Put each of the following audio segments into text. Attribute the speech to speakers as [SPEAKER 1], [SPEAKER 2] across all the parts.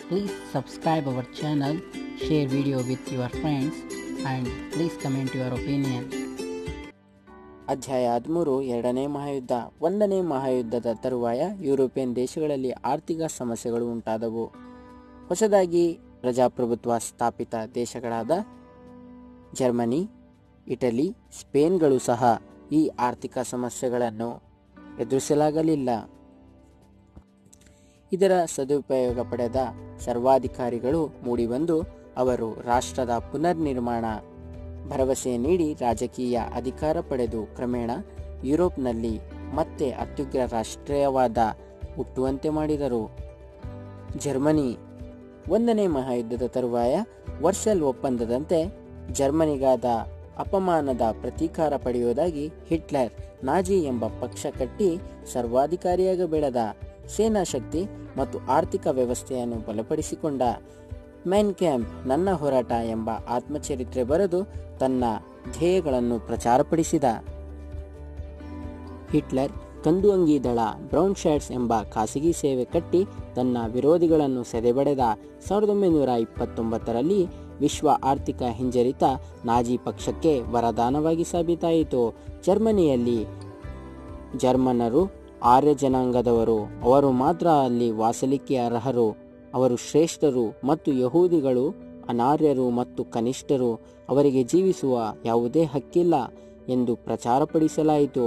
[SPEAKER 1] Please subscribe our channel, share video with your friends and please comment your opinion.
[SPEAKER 2] ಅಧ್ಯಾಯ 13 ಎರಡನೇ ಮಹಾಯುದ್ಧ. ಒಂದನೇ ಮಹಾಯುದ್ಧದ ತರುವಾಯ ಯುರೋಪಿಯನ್ ದೇಶಗಳಲ್ಲಿ ಆರ್ಥಿಕ ಸಮಸ್ಯೆಗಳು ಉಂಟಾದವು. ಹೊಸದಾಗಿ ಪ್ರಜಾಪ್ರಭುತ್ವ ಸ್ಥಾಪಿತ ದೇಶಗಳಾದ ಜರ್ಮನಿ, ಇಟಲಿ, ಸ್ಪೇನ್ಗಳು ಸಹ ಈ ಆರ್ಥಿಕ ಸಮಸ್ಯೆಗಳನ್ನು ಎದುರಿಸಲಾಗಲಿಲ್ಲ. ಇದರ ಸದುಪಯೋಗ ಪಡೆದ ಸರ್ವಾಧಿಕಾರಿಗಳು ಮೂಡಿಬಂದು ಅವರು ರಾಷ್ಟ್ರದ ಪುನರ್ನಿರ್ಮಾಣ ಭರವಸೆ ನೀಡಿ ರಾಜಕೀಯ ಅಧಿಕಾರ ಪಡೆದು ಕ್ರಮೇಣ ಯುರೋಪ್ನಲ್ಲಿ ಮತ್ತೆ ಅತ್ಯುಗ್ರ ರಾಷ್ಟ್ರೀಯವಾದ ಹುಟ್ಟುವಂತೆ ಮಾಡಿದರು. ಜರ್ಮನಿ. ಒಂದನೇ ಮಹಾಯುದ್ಧದ ತರುವಾಯ ವರ್ಸೆಲ್ ಒಪ್ಪಂದದಂತೆ ಜರ್ಮನಿಗಾದ ಅಪಮಾನದ ಪ್ರತೀಕಾರ ಪಡೆಯುವುದಾಗಿ ಹಿಟ್ಲರ್ ನಾಜಿ ಎಂಬ ಪಕ್ಷ ಕಟ್ಟಿ ಸರ್ವಾಧಿಕಾರಿಯಾಗಿ ಬೆಳೆದ. ಸೇನಾ ಶಕ್ತಿ ಮತ್ತು ಆರ್ಥಿಕ ವ್ಯವಸ್ಥೆಯನ್ನು ಬಲಪಡಿಸಿಕೊಂಡ. ಮೈನ್ ಕ್ಯಾಂಪ್ ನನ್ನ ಹೋರಾಟ ಎಂಬ ಆತ್ಮಚರಿತ್ರೆ ಬರೆದು ತನ್ನ ಧ್ಯೇಯಗಳನ್ನು ಪ್ರಚಾರಪಡಿಸಿದ. ಹಿಟ್ಲರ್ ಕಂದು ಅಂಗಿ ದಳ ಬ್ರೌನ್ ಶರ್ಟ್ಸ್ ಎಂಬ ಖಾಸಗಿ ಸೇವೆ ಕಟ್ಟಿ ತನ್ನ ವಿರೋಧಿಗಳನ್ನು ಸೆದೆಬಡೆದ. 1929ರಲ್ಲಿ ವಿಶ್ವ ಆರ್ಥಿಕ ಹಿಂಜರಿತ ನಾಜಿ ಪಕ್ಷಕ್ಕೆ ವರದಾನವಾಗಿ ಸಾಬೀತಾಯಿತು. ಜರ್ಮನಿಯಲ್ಲಿ ಜರ್ಮನ್ನರು ಆರ್ಯ ಜನಾಂಗದವರು, ಅವರು ಮಾತ್ರ ಅಲ್ಲಿ ವಾಸಲಿಕ್ಕೆ ಅರ್ಹರು, ಅವರು ಶ್ರೇಷ್ಠರು ಮತ್ತು ಯಹೂದಿಗಳು ಅನಾರ್ಯರು ಮತ್ತು ಕನಿಷ್ಠರು, ಅವರಿಗೆ ಜೀವಿಸುವ ಯಾವುದೇ ಹಕ್ಕಿಲ್ಲ ಎಂದು ಪ್ರಚಾರಪಡಿಸಲಾಯಿತು.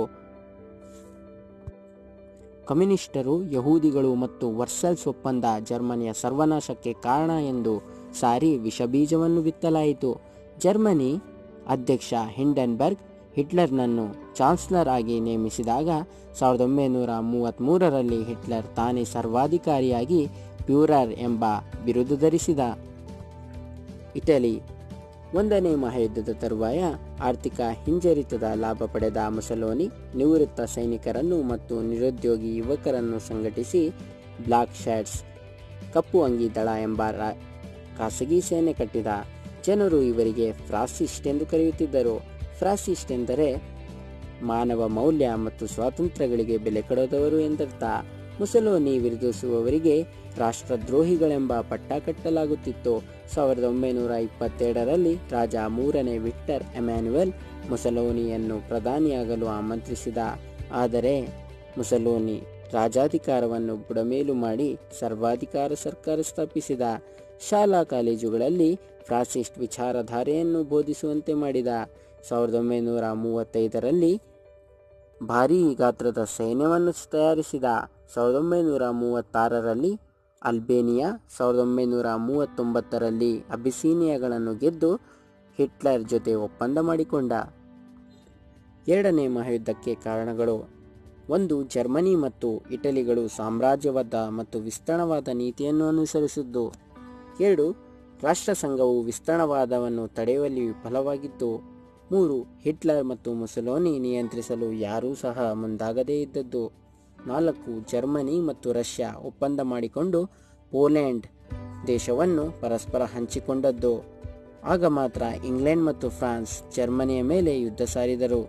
[SPEAKER 2] ಕಮ್ಯುನಿಸ್ಟರು ಯಹೂದಿಗಳು ಮತ್ತು ವರ್ಸೆಲ್ಸ್ ಒಪ್ಪಂದ ಜರ್ಮನಿಯ ಸರ್ವನಾಶಕ್ಕೆ ಕಾರಣ ಎಂದು ಸಾರಿ ವಿಷಬೀಜವನ್ನು ಬಿತ್ತಲಾಯಿತು. ಜರ್ಮನಿ ಅಧ್ಯಕ್ಷ ಹಿಂಡೆನ್ಬರ್ಗ್ ಹಿಟ್ಲರ್ನನ್ನು ಚಾನ್ಸಲರ್ ಆಗಿ ನೇಮಿಸಿದಾಗ 1933ರಲ್ಲಿ ಹಿಟ್ಲರ್ ತಾನೇ ಸರ್ವಾಧಿಕಾರಿಯಾಗಿ ಪ್ಯೂರರ್ ಎಂಬ ಬಿರುದು ಧರಿಸಿದ. ಇಟಲಿ. ಒಂದನೇ ಮಹಾಯುದ್ಧದ ತರುವಾಯ ಆರ್ಥಿಕ ಹಿಂಜರಿತದ ಲಾಭ ಪಡೆದ ಮುಸೋಲಿನಿ ನಿವೃತ್ತ ಸೈನಿಕರನ್ನು ಮತ್ತು ನಿರುದ್ಯೋಗಿ ಯುವಕರನ್ನು ಸಂಘಟಿಸಿ ಬ್ಲಾಕ್ ಶರ್ಟ್ಸ್ ಕಪ್ಪು ಅಂಗಿ ದಳ ಎಂಬ ಖಾಸಗಿ ಸೇನೆ ಕಟ್ಟಿದ. ಜನರು ಇವರಿಗೆ ಫ್ರಾಸಿಸ್ಟ್ ಎಂದು ಕರೆಯುತ್ತಿದ್ದರು. ಫ್ರಾಸಿಸ್ಟ್ ಎಂದರೆ ಮಾನವ ಮೌಲ್ಯ ಮತ್ತು ಸ್ವಾತಂತ್ರ್ಯಗಳಿಗೆ ಬೆಲೆ ಕೊಡದವರು ಎಂದರ್ಥ. ಮುಸೋಲಿನಿ ವಿರೋಧಿಸುವವರಿಗೆ ರಾಷ್ಟ್ರದ್ರೋಹಿಗಳೆಂಬ ಪಟ್ಟ ಕಟ್ಟಲಾಗುತ್ತಿತ್ತು. 1922ರಲ್ಲಿ ರಾಜ ಮೂರನೇ ವಿಕ್ಟರ್ ಎಮ್ಯಾನ್ಯುಯಲ್ ಮುಸೋಲಿನಿಯನ್ನು ಪ್ರಧಾನಿಯಾಗಲು ಆಮಂತ್ರಿಸಿದ. ಆದರೆ ಮುಸೋಲಿನಿ ರಾಜಾಧಿಕಾರವನ್ನು ಬುಡಮೇಲು ಮಾಡಿ ಸರ್ವಾಧಿಕಾರ ಸರ್ಕಾರ ಸ್ಥಾಪಿಸಿದ. ಶಾಲಾ ಕಾಲೇಜುಗಳಲ್ಲಿ ಫ್ರಾಸಿಸ್ಟ್ ವಿಚಾರಧಾರೆಯನ್ನು ಬೋಧಿಸುವಂತೆ ಮಾಡಿದ. 1935ರಲ್ಲಿ ಭಾರೀ ಗಾತ್ರದ ಸೈನ್ಯವನ್ನು ತಯಾರಿಸಿದ. 1936ರಲ್ಲಿ ಅಲ್ಬೇನಿಯಾ, 1939ರಲ್ಲಿ ಅಬಿಸಿನಿಯಾಗಳನ್ನು ಗೆದ್ದು ಹಿಟ್ಲರ್ ಜೊತೆ ಒಪ್ಪಂದ ಮಾಡಿಕೊಂಡ. ಎರಡನೇ ಮಹಾಯುದ್ಧಕ್ಕೆ ಕಾರಣಗಳು. 1. ಜರ್ಮನಿ ಮತ್ತು ಇಟಲಿಗಳು ಸಾಮ್ರಾಜ್ಯವಾದ ಮತ್ತು ವಿಸ್ತರಣವಾದ ನೀತಿಯನ್ನು ಅನುಸರಿಸಿದ್ದು. 2. ರಾಷ್ಟ್ರಸಂಘವು ವಿಸ್ತರಣವಾದವನ್ನು ತಡೆಯುವಲ್ಲಿ ವಿಫಲವಾಗಿದ್ದು. 3. ಹಿಟ್ಲರ್ ಮತ್ತು ಮುಸೋಲಿನಿ ನಿಯಂತ್ರಿಸಲು ಯಾರೂ ಸಹ ಮುಂದಾಗದೇ ಇದ್ದದ್ದು. 4. ಜರ್ಮನಿ ಮತ್ತು ರಷ್ಯಾ ಒಪ್ಪಂದ ಮಾಡಿಕೊಂಡು ಪೋಲೆಂಡ್ ದೇಶವನ್ನು ಪರಸ್ಪರ ಹಂಚಿಕೊಂಡದ್ದು. ಆಗ ಮಾತ್ರ ಇಂಗ್ಲೆಂಡ್ ಮತ್ತು ಫ್ರಾನ್ಸ್ ಜರ್ಮನಿಯ ಮೇಲೆ ಯುದ್ಧ ಸಾರಿದರು.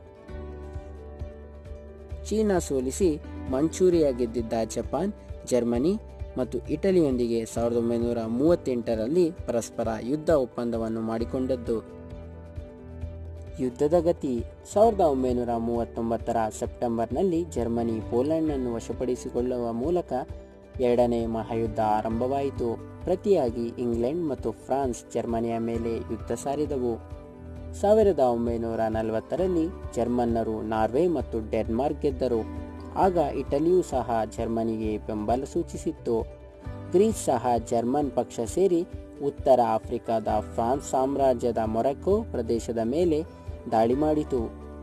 [SPEAKER 2] ಚೀನಾ ಸೋಲಿಸಿ ಮಂಚೂರಿಯಾ ಗೆದ್ದಿದ್ದ ಜಪಾನ್, ಜರ್ಮನಿ ಮತ್ತು ಇಟಲಿಯೊಂದಿಗೆ 1938ರಲ್ಲಿ ಪರಸ್ಪರ ಯುದ್ಧ ಒಪ್ಪಂದವನ್ನು ಮಾಡಿಕೊಂಡದ್ದು. ಯುದ್ಧದ ಗತಿ. 1939ರ ಸೆಪ್ಟೆಂಬರ್ನಲ್ಲಿ ಜರ್ಮನಿ ಪೋಲೆಂಡನ್ನು ವಶಪಡಿಸಿಕೊಳ್ಳುವ ಮೂಲಕ ಎರಡನೇ ಮಹಾಯುದ್ಧ ಆರಂಭವಾಯಿತು. ಪ್ರತಿಯಾಗಿ ಇಂಗ್ಲೆಂಡ್ ಮತ್ತು ಫ್ರಾನ್ಸ್ ಜರ್ಮನಿಯ ಮೇಲೆ ಯುದ್ಧ ಸಾರಿದವು. 1940ರಲ್ಲಿ ಜರ್ಮನ್ನರು ನಾರ್ವೆ ಮತ್ತು ಡೆನ್ಮಾರ್ಕ್ ಗೆದ್ದರು. ಆಗ ಇಟಲಿಯೂ ಸಹ ಜರ್ಮನಿಗೆ ಬೆಂಬಲ ಸೂಚಿಸಿತ್ತು. ಗ್ರೀಸ್ ಸಹ ಜರ್ಮನ್ ಪಕ್ಷ ಸೇರಿ ಉತ್ತರ ಆಫ್ರಿಕಾದ ಫ್ರಾನ್ಸ್ ಸಾಮ್ರಾಜ್ಯದ ಮೊರಕ್ಕೊ ಪ್ರದೇಶದ ಮೇಲೆ ದಾಳಿ ಮಾಡಿತು.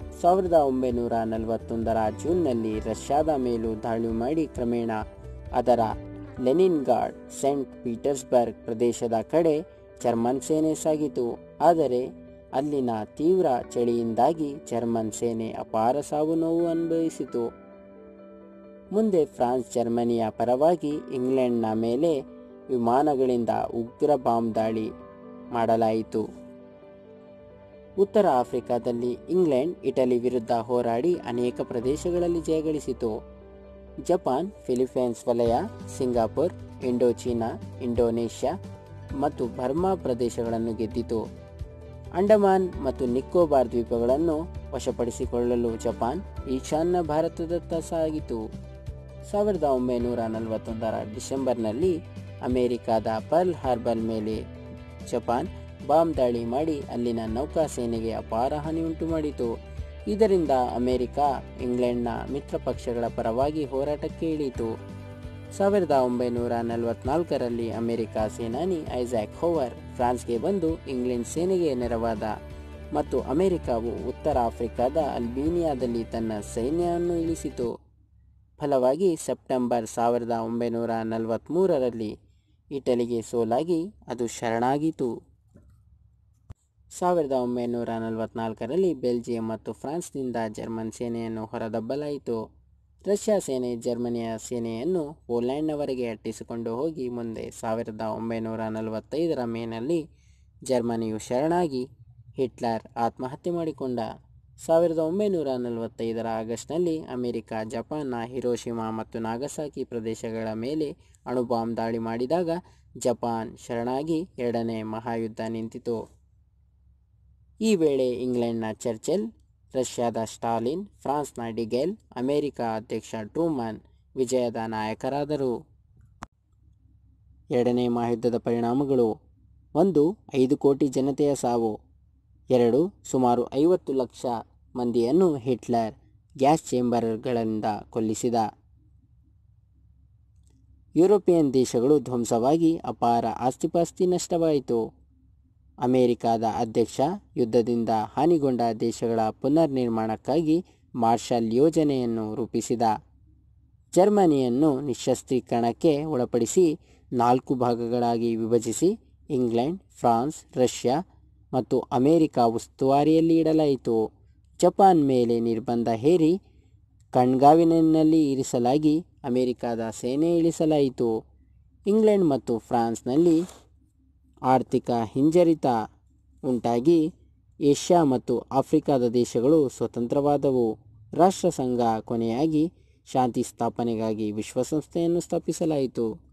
[SPEAKER 2] 1941ರ ಜೂನ್ನಲ್ಲಿ ರಷ್ಯಾದ ಮೇಲೂ ದಾಳಿ ಮಾಡಿ ಕ್ರಮೇಣ ಅದರ ಲೆನಿನ್ಗ್ರಾಡ್, ಸೇಂಟ್ ಪೀಟರ್ಸ್ಬರ್ಗ್ ಪ್ರದೇಶದ ಕಡೆ ಜರ್ಮನ್ ಸೇನೆ ಸಾಗಿತು. ಆದರೆ ಅಲ್ಲಿನ ತೀವ್ರ ಚಳಿಯಿಂದಾಗಿ ಜರ್ಮನ್ ಸೇನೆ ಅಪಾರ ಸಾವು ನೋವು ಅನುಭವಿಸಿತು. ಮುಂದೆ ಫ್ರಾನ್ಸ್ ಜರ್ಮನಿಯ ಪರವಾಗಿ ಇಂಗ್ಲೆಂಡ್ನ ಮೇಲೆ ವಿಮಾನಗಳಿಂದ ಉಗ್ರ ಬಾಂಬ್ ದಾಳಿ ಮಾಡಲಾಯಿತು. ಉತ್ತರ ಆಫ್ರಿಕಾದಲ್ಲಿ ಇಂಗ್ಲೆಂಡ್ ಇಟಲಿ ವಿರುದ್ಧ ಹೋರಾಡಿ ಅನೇಕ ಪ್ರದೇಶಗಳಲ್ಲಿ ಜಯಗಳಿಸಿತು. ಜಪಾನ್, ಫಿಲಿಪೈನ್ಸ್ ವಲಯ, ಸಿಂಗಾಪುರ್, ಇಂಡೋಚೀನಾ, ಇಂಡೋನೇಷ್ಯಾ ಮತ್ತು ಬರ್ಮಾ ಪ್ರದೇಶಗಳನ್ನು ಗೆದ್ದಿತು. ಅಂಡಮಾನ್ ಮತ್ತು ನಿಕೋಬಾರ್ ದ್ವೀಪಗಳನ್ನು ವಶಪಡಿಸಿಕೊಳ್ಳಲು ಜಪಾನ್ ಈಶಾನ್ಯ ಭಾರತದತ್ತ ಸಾಗಿತು. 1941 ಡಿಸೆಂಬರ್ನಲ್ಲಿ ಅಮೆರಿಕಾದ ಪರ್ಲ್ ಹಾರ್ಬರ್ ಮೇಲೆ ಜಪಾನ್ ಬಾಂಬ್ ದಾಳಿ ಮಾಡಿ ಅಲ್ಲಿನ ನೌಕಾಸೇನೆಗೆ ಅಪಾರ ಹಾನಿ ಉಂಟು ಮಾಡಿತು. ಇದರಿಂದ ಅಮೆರಿಕ ಇಂಗ್ಲೆಂಡ್ನ ಮಿತ್ರ ಪಕ್ಷಗಳ ಪರವಾಗಿ ಹೋರಾಟಕ್ಕೆ ಇಳಿಯಿತು. 1944ರಲ್ಲಿ ಅಮೆರಿಕ ಸೇನಾನಿ ಐಸಾಕ್ ಹೋವರ್ ಫ್ರಾನ್ಸ್ಗೆ ಬಂದು ಇಂಗ್ಲೆಂಡ್ ಸೇನೆಗೆ ನೆರವಾದ ಮತ್ತು ಅಮೆರಿಕವು ಉತ್ತರ ಆಫ್ರಿಕಾದ ಅಲ್ಬೇನಿಯಾದಲ್ಲಿ ತನ್ನ ಸೈನ್ಯವನ್ನು ಇಳಿಸಿತು. ಫಲವಾಗಿ ಸೆಪ್ಟೆಂಬರ್ 1943ರಲ್ಲಿ ಇಟಲಿಗೆ ಸೋಲಾಗಿ ಅದು ಶರಣಾಗಿತು. 1944ರಲ್ಲಿ ಬೆಲ್ಜಿಯಂ ಮತ್ತು ಫ್ರಾನ್ಸ್ನಿಂದ ಜರ್ಮನ್ ಸೇನೆಯನ್ನು ಹೊರದಬ್ಬಲಾಯಿತು. ರಷ್ಯಾ ಸೇನೆ ಜರ್ಮನಿಯ ಸೇನೆಯನ್ನು ಪೋಲೆಂಡ್ನವರೆಗೆ ಅಟ್ಟಿಸಿಕೊಂಡು ಹೋಗಿ ಮುಂದೆ 1945ರ ಮೇನಲ್ಲಿ ಜರ್ಮನಿಯು ಶರಣಾಗಿ ಹಿಟ್ಲರ್ ಆತ್ಮಹತ್ಯೆ ಮಾಡಿಕೊಂಡ. 1945ರ ಆಗಸ್ಟ್ನಲ್ಲಿ ಅಮೆರಿಕ ಜಪಾನ್ನ ಹಿರೋಶಿಮಾ ಮತ್ತು ನಾಗಸಾಕಿ ಪ್ರದೇಶಗಳ ಮೇಲೆ ಅಣುಬಾಂಬ್ ದಾಳಿ ಮಾಡಿದಾಗ ಜಪಾನ್ ಶರಣಾಗಿ ಎರಡನೇ ಮಹಾಯುದ್ಧ ನಿಂತಿತು. ಈ ವೇಳೆ ಇಂಗ್ಲೆಂಡ್ನ ಚರ್ಚಿಲ್, ರಷ್ಯಾದ ಸ್ಟಾಲಿನ್, ಫ್ರಾನ್ಸ್ನ ಡಿಗೆಲ್, ಅಮೆರಿಕ ಅಧ್ಯಕ್ಷ ಟ್ರೂಮನ್ ವಿಜಯದ ನಾಯಕರಾದರು. ಎರಡನೇ ಮಹಾಯುದ್ಧದ ಪರಿಣಾಮಗಳು: 1. 5 ಕೋಟಿ ಜನತೆಯ ಸಾವು. 2. ಸುಮಾರು 50 ಲಕ್ಷ ಮಂದಿಯನ್ನು ಹಿಟ್ಲರ್ ಗ್ಯಾಸ್ ಚೇಂಬರ್ಗಳಿಂದ ಕೊಲ್ಲಿಸಿದ. ಯುರೋಪಿಯನ್ ದೇಶಗಳು ಧ್ವಂಸವಾಗಿ ಅಪಾರ ಆಸ್ತಿಪಾಸ್ತಿ ನಷ್ಟವಾಯಿತು. ಅಮೆರಿಕದ ಅಧ್ಯಕ್ಷ ಯುದ್ಧದಿಂದ ಹಾನಿಗೊಂಡ ದೇಶಗಳ ಪುನರ್ ನಿರ್ಮಾಣಕ್ಕಾಗಿ ಮಾರ್ಷಲ್ ಯೋಜನೆಯನ್ನು ರೂಪಿಸಿದ. ಜರ್ಮನಿಯನ್ನು ನಿಶ್ಶಸ್ತ್ರೀಕರಣಕ್ಕೆ ಒಳಪಡಿಸಿ 4 ಭಾಗಗಳಾಗಿ ವಿಭಜಿಸಿ ಇಂಗ್ಲೆಂಡ್, ಫ್ರಾನ್ಸ್, ರಷ್ಯಾ ಮತ್ತು ಅಮೆರಿಕ ಉಸ್ತುವಾರಿಯಲ್ಲಿ ಇಡಲಾಯಿತು. ಜಪಾನ್ ಮೇಲೆ ನಿರ್ಬಂಧ ಹೇರಿ ಕಣ್ಗಾವಲಿನಲ್ಲಿ ಇರಿಸಲಾಗಿ ಅಮೆರಿಕದ ಸೇನೆ ಇಳಿಸಲಾಯಿತು. ಇಂಗ್ಲೆಂಡ್ ಮತ್ತು ಫ್ರಾನ್ಸ್ನಲ್ಲಿ ಆರ್ಥಿಕ ಹಿಂಜರಿತ ಉಂಟಾಗಿ ಏಷ್ಯಾ ಮತ್ತು ಆಫ್ರಿಕಾದ ದೇಶಗಳು ಸ್ವತಂತ್ರವಾದವು. ರಾಷ್ಟ್ರಸಂಘ ಕೊನೆಯಾಗಿ ಶಾಂತಿ ಸ್ಥಾಪನೆಗಾಗಿ ವಿಶ್ವಸಂಸ್ಥೆಯನ್ನು ಸ್ಥಾಪಿಸಲಾಯಿತು.